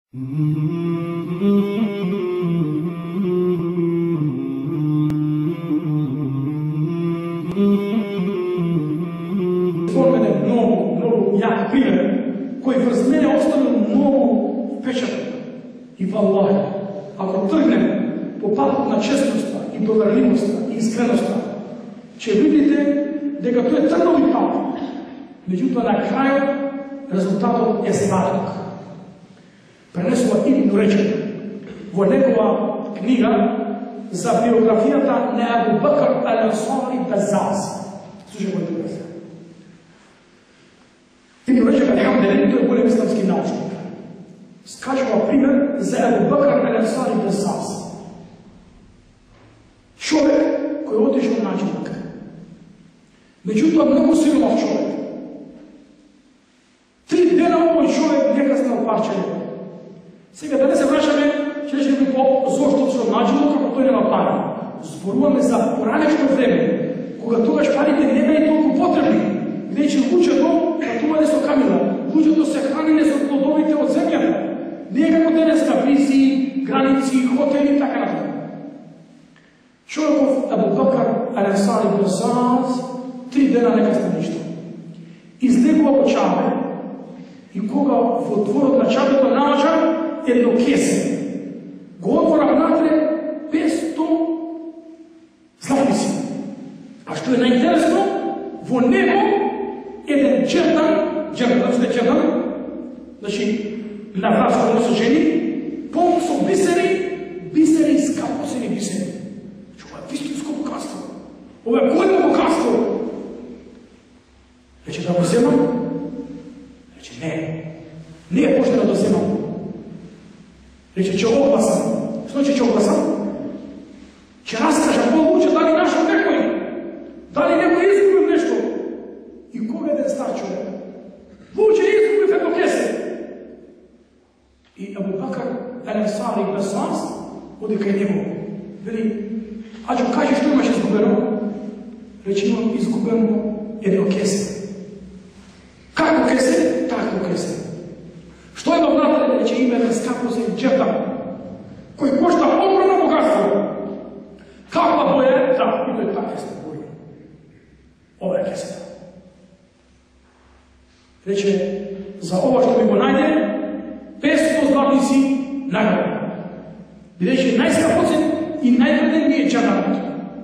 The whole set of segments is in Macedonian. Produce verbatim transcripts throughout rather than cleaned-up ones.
Formele mnogo, mnogo jak primjer koji kroz mene ostavio mnogo pečata. I vallahi, ako trgnem po papu na čestnosta i doverljivosta i iskrenosti, će vidite da ga to je trnovi pap. Međutim, na kraju rezultatom je svatok. Prenesula Ibn Ređeb во негова книга за биографијата на Абу Бакр ал-Ансари Базаз. Слушај моите браќа. Ibn Ređeb al-Хамдани, тој е голем исламски научник. Скажува пример за Абу Бакр ал-Ансари Базаз. Човек кој отишол на џимак. Меѓутоа многу силомав човек. Три дена овој човек не каснал парче неба. Сега да не се врашаме, че ще ви по-зошто се однаđilo како тој нема пари. Зборуваме за поранешно време, кога тогаш парите не беа толку потребни, бидејќи луѓето патувале со камила, луѓето се хранеле со плодовите од земјата. Не е како денеска визи, граници, хотели и така натаму. Човеков Абу Бакр ал-Ансари Базаз три дена не касна ништо. Излегува во чабе и кога во дворот на чабето наоѓа едно кесе. Го отвора внатре песто златници. А што е најинтересно, во него еден джердан, джердан, што е джердан, значи, на врата на жени, полн со бисери, бисери и скапосени бисери. Ова е вистинско богатство. Ова е големо богатство. Рече да го земам? Рече не. Не е поштено да земам. Рече, че огласам. Што че че огласам? Че раскажам по-луче дали нашо некој. Дали некој изгубил нешто. И кога еден стар човек. Луче изгубив едно кесе. И Абу Бакр ал-Ансари Базаз оди кај него. Вели, ајде кажи што имаш изгубено. Рече, имам изгубено едно кесе. Како кесе? Тако кесе. Што е внатре? Рече, има еден скапосен джердан, кој кошта огромно богатство. Каква боја? Да, и тој така се боја. Ова е кесета. Рече, за ова што ми го најде, песто златници награда. Бидејќи најскапосен и највреден ми е джерданот.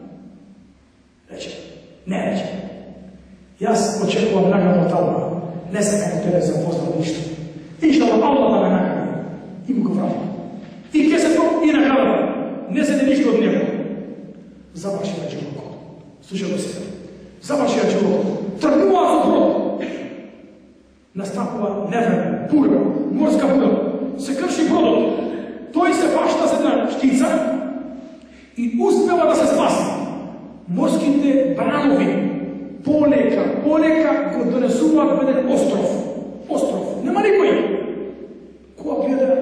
Рече, не рече. Јас очекувам награда од Аллах. Не сакам од тебе да запознам ништо. Иншаллах, Аллах да ме награди. И му го врати. И кесето, и наградата. Не седе ништо од него. Заврши на џилокот. Слушај го сега. Заврши на џилокот. Тргнува со брод. Настапува невреме, бура, морска бура. Се крши бродот. Тој се фашта с една штица и успева да се спаси. Морските бранови полека, полека го донесуваат во еден остров. Остров. Нема никој. Кога гледа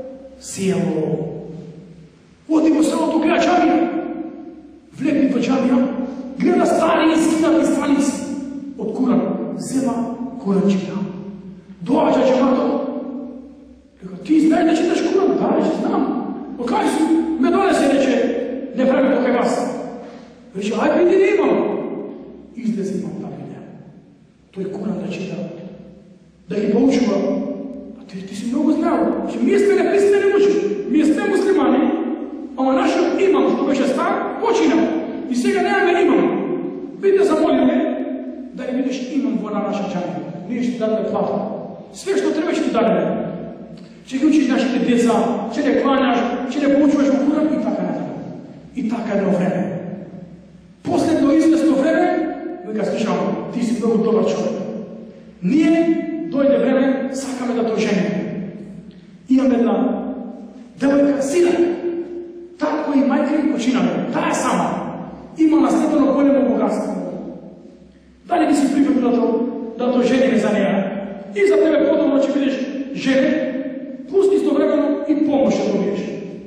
село. Оди во селото, гледа џамија. Влегни во џамија, гледа стари и скинати страници од Куран. Зема Куранчина. Доаѓа џематот. Река, ти знаеш да читаш Куран? Да, рече, знам. Од кај си? Ме донесе, рече, не времето кај вас. Рече, ај биди да имам. Излезе имам да биде. Тој Куран да чита. Да ги поучува. А ти, ти си много знал, че ние сме неписмени учи. Ние сме муслимани, ама нашиот имам, што беше стар, почина. И сега немаме имам. Биде замолиме да не видиш имам во наша џамија. Ние ще дадеме плата. Све што треба ще ти дадеме. Че ги учиш нашите деца, че не кланяш, че не поучуваш во Куран и така натаму. И така едно време. Последно известно време, ме га слушам, ти си много добар човек. Ние дојде време, сакаме да то жениме. Имаме една девојка, сина. Тако и мајка и починале. Таа е сама. Има наследено големо богатство. Дали би си прифатил да то, да то жениме за неја? И за тебе подобро ќе бидеш жене, плюс истовремено и помош ќе добиеш.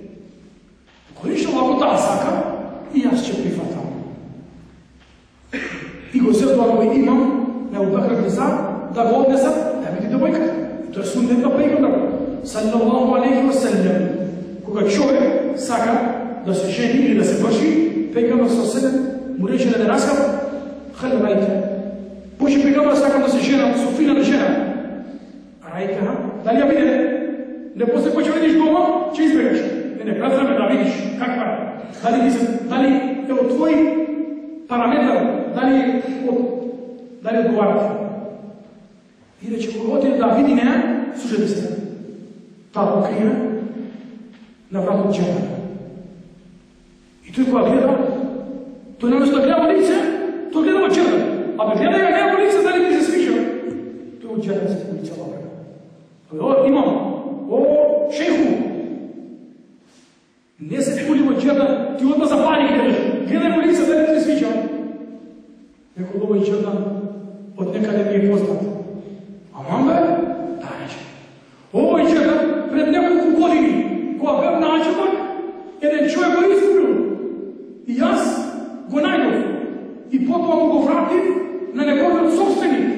Кој што ако таа сака, и јас ќе прифатам. И го зедува кој имам, на Абу Бакр да го однесат, да биде девојка. Тоа е суннет на пејгамберот саллаллаху салаллаху алейхи ва саллям, кога човек сака да се жени или да се врши, пегамбер салаллаху му рече на денаска, хали рајте. Поче пегамбер сакам да се жена, со фина жена. Рајте, ха? Дали ја виде? Не после кој ќе видиш дома, ќе избегаш. Не, не, разраме да видиш каква е. Дали, дали е од твој параметар, дали од дали одговарате. И рече, кога отиде да види неа, слушате се. Таа покрива на вратот джема. И тој кога гледа, тој наместо да гледа во лице, тој гледа во джема. А да гледа ја гледа во лице, дали ми се свиша. Тој од джема се по лице лапрека. Тој, о, имам, о, шейху. Не се пули во джема, ти одма запали гледаш. Гледай во лице, дали ми се свиша. Некој овој джема од некаде ми е познат. Аман бе? Да, рече. Овој джема пред неколку години, кога бев на Аџемак, еден човек го изгубил. И јас го најдов. И потоа му го вратив на неговиот собственик.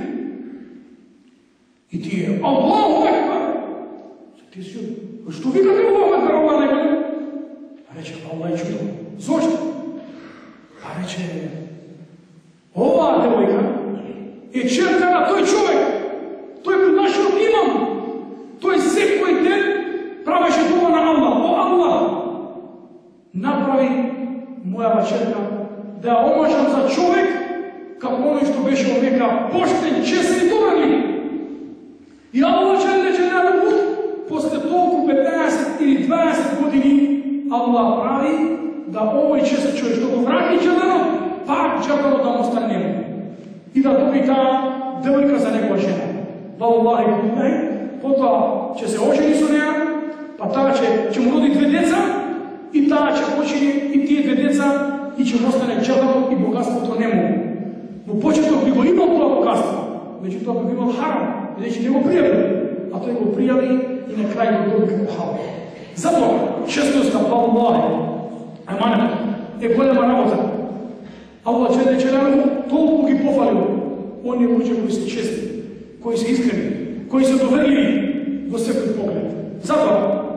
И ти е, Аллаху екбар! Ти си, што викате Аллаху екбар, ова некој? А рече, Аллах е чудо. Зошто? А рече, оваа девојка е черка на тој човек. Тој го нашиот имам. Тој секој ден правеше дума на Аллах. О Аллах, направи мојава черка да ја омажам за човек како оној што беше овека поштен, честен и добран. И Аллах желе желе после толку петнаесет или дваесет години Аллах прави да овој честен човек што го врати џеданот, пак џеданот да му остане и да доби таа девојка за негова жена. Валлахи куллај, потоа ќе се ожени со неа, па таа ќе ќе му роди две деца и таа ќе почине и тие две деца и ќе му остане џеданот и богатството нему. Во почеток би го имал тоа богатство, меѓутоа би го имал харам, бидејќи не го пријави, а тој го пријави и на крај го доби како халал. Затоа, честноста, валлахи, аманет, е голема работа. Аллах ќе рече толку ги пофалил оние луѓе кои се честни, кои се искрени, кои се доверливи во секој поглед. Затоа,